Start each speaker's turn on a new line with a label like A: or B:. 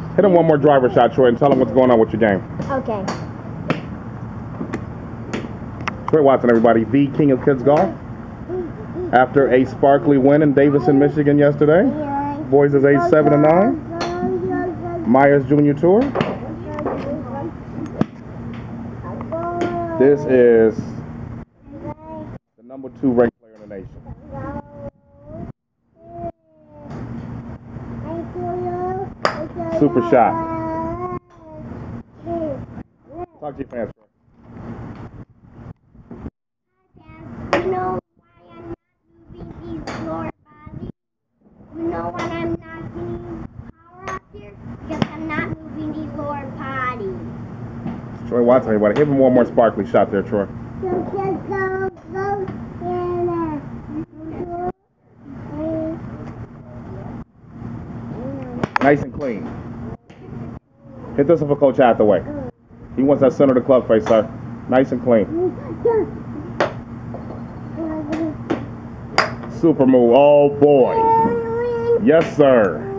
A: Hit him one more driver shot, Troy, and tell him what's going on with your game.
B: Okay.
A: Troy Watson, everybody, the king of kids golf. After a sparkly win in Davison, Michigan yesterday. Boys is age 7 and 9. Myers Junior Tour. This is the number 2 ranked player in the nation. Super shot. Talk to your fans, Troy.
B: You know why I'm not moving these lower bodies? You know why I'm not getting power up here? Because I'm not moving these lower bodies.
A: Troy Watson, everybody. Hit him one more sparkly shot there, Troy. Nice and clean. Hit this for Coach Hathaway. He wants that center of the club face, sir. Nice and clean. Super move. Oh, boy. Yes, sir.